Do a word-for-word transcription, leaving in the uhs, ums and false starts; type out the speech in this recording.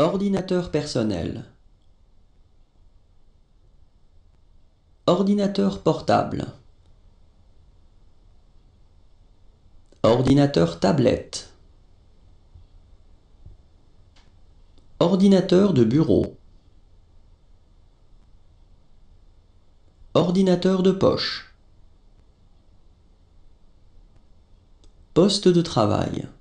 Ordinateur personnel. Ordinateur portable. Ordinateur tablette. Ordinateur de bureau. Ordinateur de poche. Poste de travail.